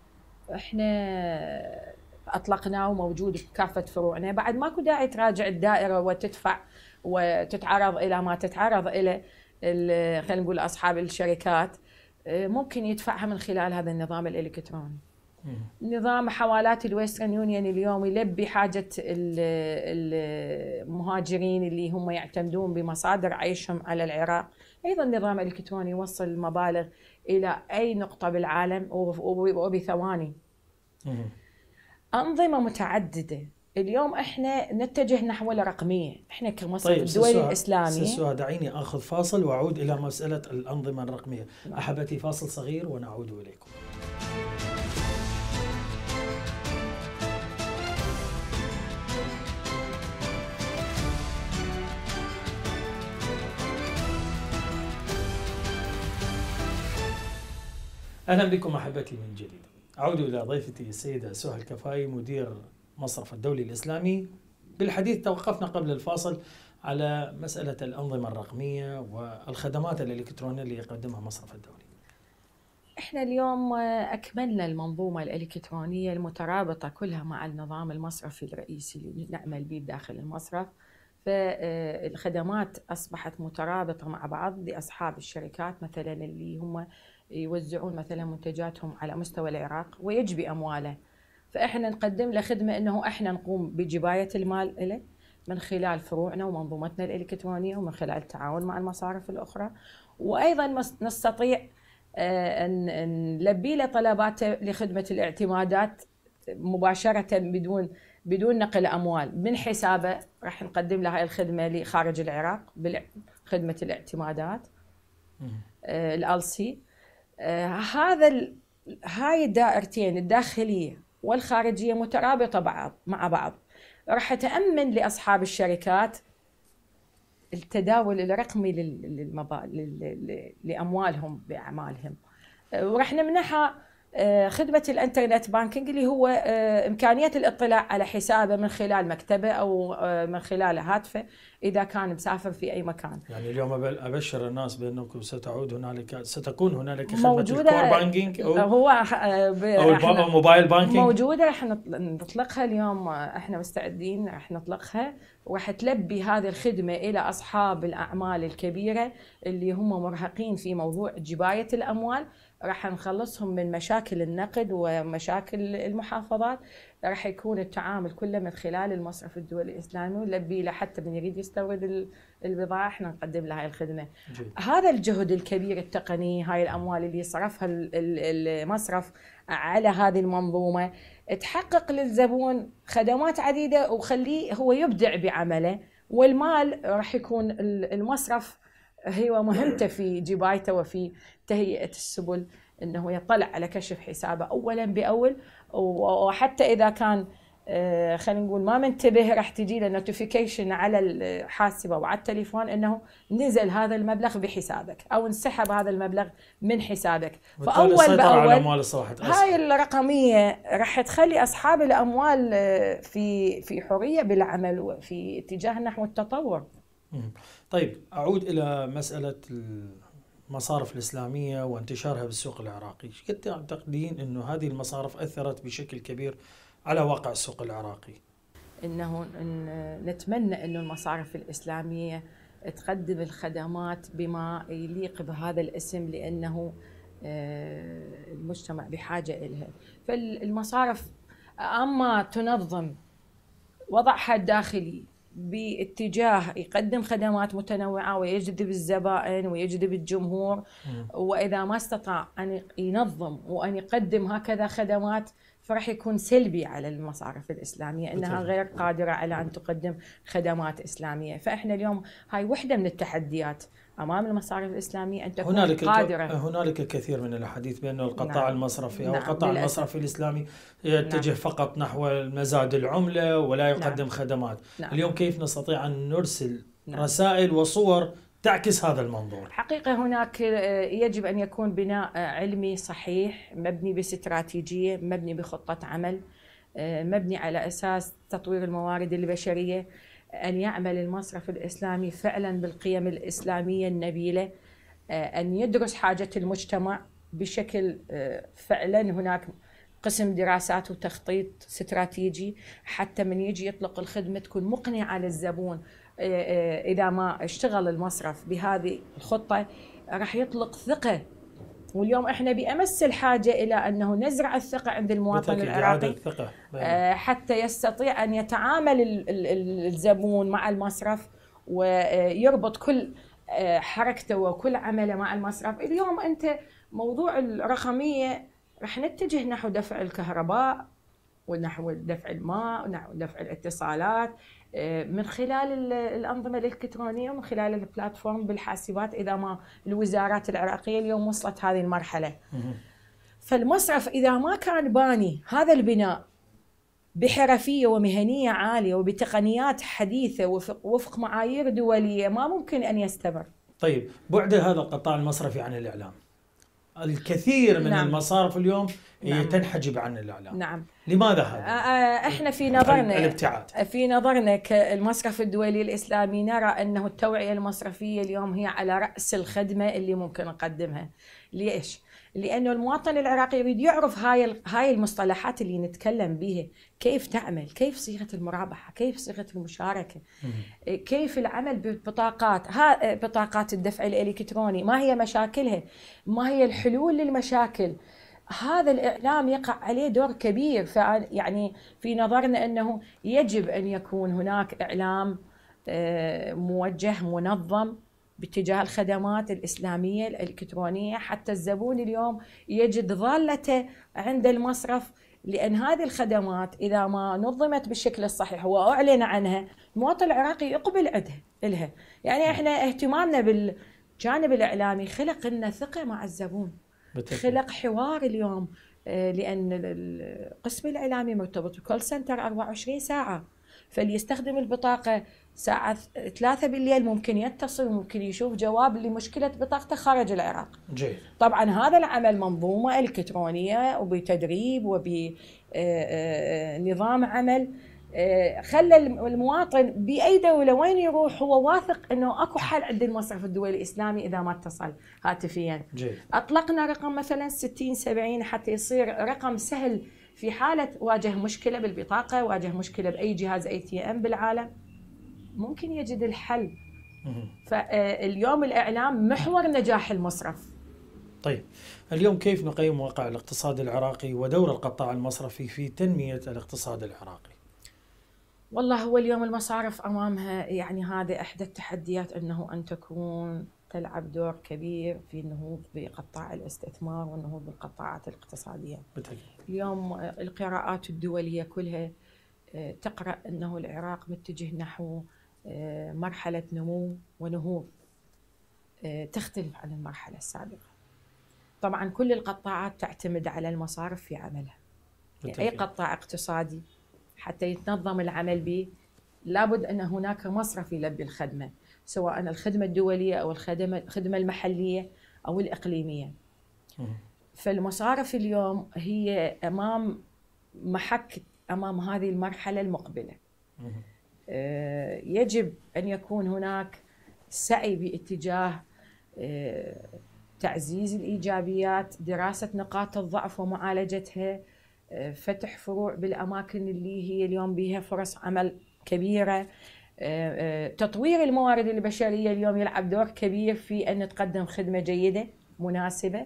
احنا أطلقناه وموجود بكافة فروعنا. بعد ماكو داعي تراجع الدائرة وتدفع وتتعرض إلى ما تتعرض إلى خلينا نقول أصحاب الشركات، ممكن يدفعها من خلال هذا النظام الإلكتروني. نظام حوالات الويسترن يونيون اليوم يلبي حاجة المهاجرين اللي هم يعتمدون بمصادر عيشهم على العراق. أيضا النظام الإلكتروني يوصل المبالغ إلى أي نقطة بالعالم وبثواني. أنظمة متعددة. اليوم احنا نتجه نحو الرقمية، احنا كمصرف طيب الدولي الإسلامي. سيسوها دعيني آخذ فاصل وأعود إلى مسألة الأنظمة الرقمية. أحبتي فاصل صغير ونعود إليكم. أهلا بكم أحبتي من جديد. أعود إلى ضيفتي السيدة سهى الكفاي مدير مصرف الدولي الإسلامي. بالحديث توقفنا قبل الفاصل على مسألة الأنظمة الرقمية والخدمات الإلكترونية اللي يقدمها مصرف الدولي. احنا اليوم أكملنا المنظومة الإلكترونية المترابطة كلها مع النظام المصرفي الرئيسي اللي نعمل به داخل المصرف. فالخدمات أصبحت مترابطة مع بعض لأصحاب الشركات مثلا اللي هم يوزعون مثلا منتجاتهم على مستوى العراق ويجبي أمواله، فإحنا نقدم له خدمة أنه إحنا نقوم بجباية المال له من خلال فروعنا ومنظومتنا الإلكترونية ومن خلال التعاون مع المصارف الأخرى. وأيضا نستطيع أن نلبي له طلباته لخدمة الاعتمادات مباشرة بدون بدون نقل أموال من حسابه. راح نقدم له هاي الخدمة لخارج العراق بخدمة الاعتمادات ال سي. هذا هاي الدائرتين الداخلية والخارجية مترابطة بعض مع بعض، راح تأمن لأصحاب الشركات التداول الرقمي لأموالهم بأعمالهم، وراح نمنحها خدمة الانترنت بانكينج اللي هو إمكانية الاطلاع على حسابه من خلال مكتبه أو من خلال هاتفه إذا كان مسافر في أي مكان. يعني اليوم أبشر الناس بأنكم ستعود هنالك ستكون هنالك خدمة الكور بانكينج أو هو أو الموبايل بانكينج موجودة. راح نطلقها اليوم، احنا مستعدين راح نطلقها وراح تلبي هذه الخدمة إلى أصحاب الأعمال الكبيرة اللي هم مرهقين في موضوع جباية الأموال. راح نخلصهم من مشاكل النقد ومشاكل المحافظات. راح يكون التعامل كله من خلال المصرف الدولي الإسلامي ونلبي له حتى من يريد يستورد البضاعة احنا نقدم له هاي الخدمة. جيد. هذا الجهد الكبير التقني، هاي الأموال اللي صرفها المصرف على هذه المنظومة تحقق للزبون خدمات عديدة وخليه هو يبدع بعمله، والمال راح يكون المصرف هي مهمته في جبايته وفي تهيئة السبل أنه يطلع على كشف حسابه أولا بأول، وحتى إذا كان خلينا نقول ما منتبه راح تجي له نوتيفيكيشن على الحاسبة وعلى التليفون أنه نزل هذا المبلغ بحسابك أو انسحب هذا المبلغ من حسابك. فأول بأول هاي الرقمية راح تخلي أصحاب الأموال في في حرية بالعمل وفي اتجاه نحو التطور. طيب أعود إلى مسألة المصارف الإسلامية وانتشارها بالسوق العراقي، قد تعتقدين أنه هذه المصارف أثرت بشكل كبير على واقع السوق العراقي؟ إنه إن نتمنى إنه المصارف الإسلامية تقدم الخدمات بما يليق بهذا الاسم، لأنه المجتمع بحاجة إلها. فالمصارف أما تنظم وضعها الداخلي باتجاه يقدم خدمات متنوعة ويجذب الزبائن ويجذب الجمهور، م. وإذا ما استطاع أن ينظم وأن يقدم هكذا خدمات فراح يكون سلبي على المصارف الإسلامية، إنها غير قادرة على أن تقدم خدمات إسلامية. فإحنا اليوم هاي وحدة من التحديات أمام المصارف الإسلامية، أن تكون هنالك قادرة. هنالك الكثير من الحديث بأنه القطاع نعم. المصرفي أو نعم. القطاع المصرفي الإسلامي يتجه نعم. فقط نحو مزاد العملة ولا يقدم نعم. خدمات. نعم. اليوم كيف نستطيع أن نرسل نعم. رسائل وصور تعكس هذا المنظور؟ حقيقة هناك يجب أن يكون بناء علمي صحيح، مبني باستراتيجية، مبني بخطة عمل، مبني على أساس تطوير الموارد البشرية، أن يعمل المصرف الإسلامي فعلا بالقيم الإسلامية النبيلة، أن يدرس حاجة المجتمع بشكل فعلا هناك قسم دراسات وتخطيط استراتيجي حتى من يجي يطلق الخدمة تكون مقنعة للزبون. إذا ما اشتغل المصرف بهذه الخطة راح يطلق ثقة، واليوم احنا بأمس الحاجة إلى أنه نزرع الثقة عند المواطن العراقي حتى يستطيع أن يتعامل الزبون مع المصرف ويربط كل حركته وكل عمله مع المصرف. اليوم أنت موضوع الرقمية راح نتجه نحو دفع الكهرباء ونحو دفع الماء ونحو دفع الاتصالات من خلال الأنظمة الإلكترونية ومن خلال البلاتفورم بالحاسبات، إذا ما الوزارات العراقية اليوم وصلت هذه المرحلة. فالمصرف إذا ما كان باني هذا البناء بحرفية ومهنية عالية وبتقنيات حديثة وفق معايير دولية ما ممكن أن يستمر. طيب بعد هذا القطاع المصرفي عن الإعلام، الكثير من نعم. المصارف اليوم هي نعم. تنحجب عن الإعلام. نعم. لماذا هذا؟ احنا في نظرنا الابتعاد. في نظرنا كالمصرف الدولي الإسلامي نرى أنه التوعية المصرفية اليوم هي على رأس الخدمة اللي ممكن نقدمها. ليش؟ لأنه المواطن العراقي يريد يعرف هاي هاي المصطلحات اللي نتكلم بها، كيف تعمل، كيف صيغة المرابحة، كيف صيغة المشاركة، مم. كيف العمل ببطاقات، ها بطاقات الدفع الإلكتروني، ما هي مشاكلها، ما هي الحلول للمشاكل. هذا الإعلام يقع عليه دور كبير. يعني في نظرنا أنه يجب أن يكون هناك إعلام موجه منظم باتجاه الخدمات الإسلامية الإلكترونية حتى الزبون اليوم يجد ضالته عند المصرف، لأن هذه الخدمات إذا ما نظمت بالشكل الصحيح وأعلن عنها المواطن العراقي يقبل عندها إلها. يعني إحنا اهتمامنا بالجانب الإعلامي خلق لنا ثقة مع الزبون، خلق حوار اليوم، لأن القسم الإعلامي مرتبط بكول سنتر أربعة وعشرين ساعة، فاللي يستخدم البطاقة ساعة ثلاثة بالليل ممكن يتصل وممكن يشوف جواب لمشكلة بطاقته خارج العراق. جيد. طبعا هذا العمل منظومة إلكترونية وبتدريب وبنظام عمل خلى المواطن بأي دولة وين يروح هو واثق أنه أكو حل عند المصرف الدولي الإسلامي إذا ما اتصل هاتفيا. جيد. أطلقنا رقم مثلا ستين سبعين حتى يصير رقم سهل في حالة واجه مشكلة بالبطاقة، واجه مشكلة بأي جهاز اي تي ام بالعالم ممكن يجد الحل. فاليوم الإعلام محور نجاح المصرف. طيب اليوم كيف نقيم واقع الاقتصاد العراقي ودور القطاع المصرفي في تنمية الاقتصاد العراقي؟ والله هو اليوم المصارف أمامها يعني هذه إحدى التحديات، أنه أن تكون تلعب دور كبير في النهوض بقطاع الاستثمار والنهوض بالقطاعات الاقتصادية. بالتالي. اليوم القراءات الدولية كلها تقرأ أنه العراق متجه نحو مرحلة نمو ونهوض تختلف عن المرحلة السابقة. طبعا كل القطاعات تعتمد على المصارف في عملها. يعني أي قطاع اقتصادي حتى يتنظم العمل به لابد أن هناك مصرف يلبي الخدمة، سواء الخدمة الدولية أو الخدمة الخدمة المحلية أو الإقليمية. فالمصارف اليوم هي أمام محك أمام هذه المرحلة المقبلة. يجب أن يكون هناك سعي باتجاه تعزيز الإيجابيات، دراسة نقاط الضعف ومعالجتها، فتح فروع بالأماكن اللي هي اليوم بها فرص عمل كبيرة، تطوير الموارد البشرية اليوم يلعب دور كبير في أن نقدم خدمة جيدة مناسبة،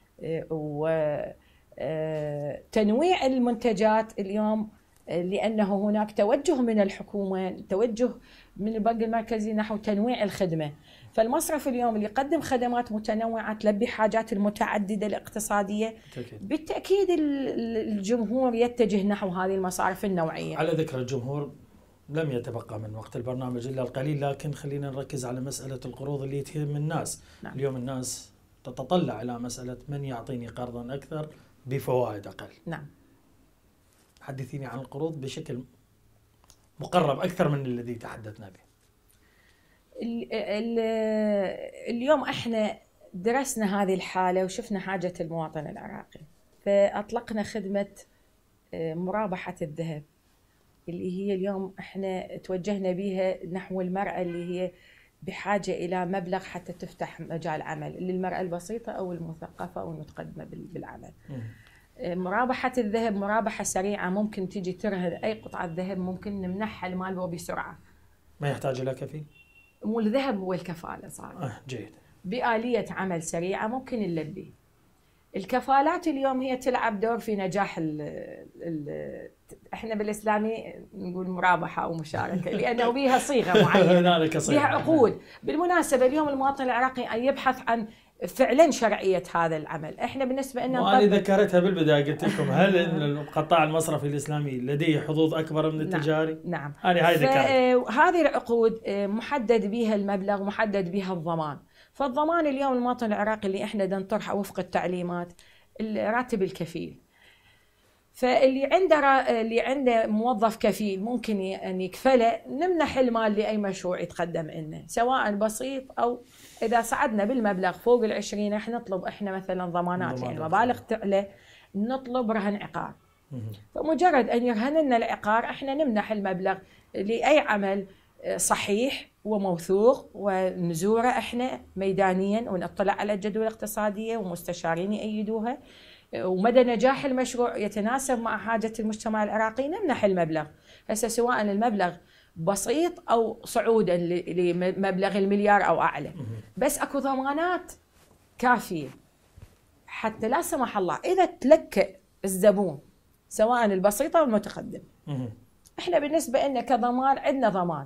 وتنويع المنتجات اليوم، لأنه هناك توجه من الحكومة، توجه من البنك المركزي نحو تنويع الخدمة. فالمصرف اليوم اللي يقدم خدمات متنوعة تلبي حاجات المتعددة الاقتصادية، بالتأكيد الجمهور يتجه نحو هذه المصارف النوعية. على ذكر الجمهور، لم يتبقى من وقت البرنامج إلا القليل، لكن خلينا نركز على مسألة القروض اللي تهم الناس. نعم. اليوم الناس تتطلع إلى مسألة من يعطيني قرضا أكثر بفوائد أقل. نعم. حدثيني عن القروض بشكل مقرب أكثر من الذي تحدثنا به. اليوم احنا درسنا هذه الحالة وشفنا حاجة المواطن العراقي، فأطلقنا خدمة مرابحة الذهب اللي هي اليوم احنا توجهنا بها نحو المرأة اللي هي بحاجة إلى مبلغ حتى تفتح مجال عمل، للمرأة البسيطة أو المثقفة أو المتقدمة بالعمل. مرابحة الذهب مرابحة سريعة، ممكن تيجي ترهن أي قطعة ذهب، ممكن نمنحها المال وبسرعة، ما يحتاج إلى كفيل. مو الذهب هو الكفالة صار. آه جيد. بآلية عمل سريعة ممكن نلبي. الكفالات اليوم هي تلعب دور في نجاح ال ال احنا بالإسلامي نقول مرابحة أو مشاركة، لأنه بها صيغة معينة، بها عقود. بالمناسبة اليوم المواطن العراقي أن يبحث عن فعلا شرعية هذا العمل. احنا بالنسبة لنا وأنا ذكرتها بالبداية، قلت لكم هل القطاع المصرفي الإسلامي لديه حظوظ أكبر من التجاري؟ نعم, نعم. أنا هاي ذكرت. هذه العقود محدد بها المبلغ، محدد بها الضمان. فالضمان اليوم المواطن العراقي اللي احنا نطرحه وفق التعليمات الراتب الكفيل. فاللي عنده اللي عنده موظف كفيل ممكن ان يكفله، نمنح المال لاي مشروع يتقدم لنا سواء بسيط او اذا صعدنا بالمبلغ فوق العشرين احنا نطلب احنا مثلا ضمانات، يعني مبالغ تعلى نطلب رهن عقار. فمجرد ان يرهن لنا العقار احنا نمنح المبلغ لاي عمل صحيح وموثوق، ونزوره احنا ميدانيا ونطلع على الجدول الاقتصاديه ومستشارين يأيدوها، ومدى نجاح المشروع يتناسب مع حاجة المجتمع العراقي نمنح المبلغ. هسه سواء المبلغ بسيط أو صعودا لمبلغ المليار أو أعلى، بس أكو ضمانات كافية حتى لا سمح الله إذا تلكأ الزبون سواء البسيط أو المتقدم. إحنا بالنسبة لنا كضمان عندنا ضمان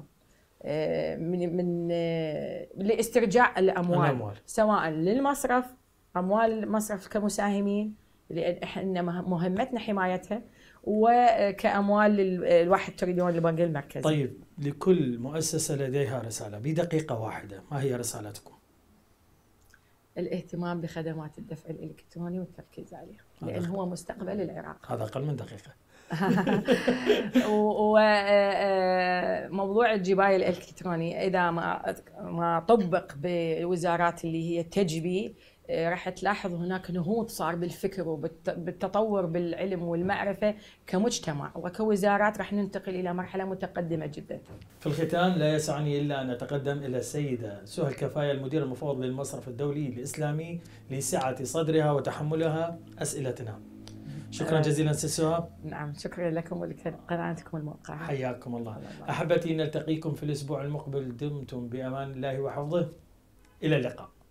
من من لاسترجاع الأموال, الأموال سواء للمصرف، أموال المصرف كمساهمين لأن احنا مهمتنا حمايتها، وكأموال الواحد تريليون للبنك المركزي. طيب، لكل مؤسسة لديها رسالة، بدقيقة واحدة ما هي رسالتكم؟ الاهتمام بخدمات الدفع الإلكتروني والتركيز عليه، لأن هو مستقبل العراق. هذا أقل من دقيقة. وموضوع الجباية الإلكترونية إذا ما ما طبق بالوزارات اللي هي تجبي، راح تلاحظ هناك نهوض صار بالفكر وبالتطور بالعلم والمعرفة كمجتمع، وكوزارات راح ننتقل إلى مرحلة متقدمة جدا. في الختام لا يسعني إلا أن أتقدم إلى السيدة سهى الكفاية المدير المفوض للمصرف الدولي الإسلامي لسعة صدرها وتحملها أسئلتنا. شكرا جزيلا سهى. نعم، شكرا لكم ولقناتكم الموقعة. حياكم الله. أحبتي، نلتقيكم في الأسبوع المقبل. دمتم بأمان الله وحفظه. إلى اللقاء.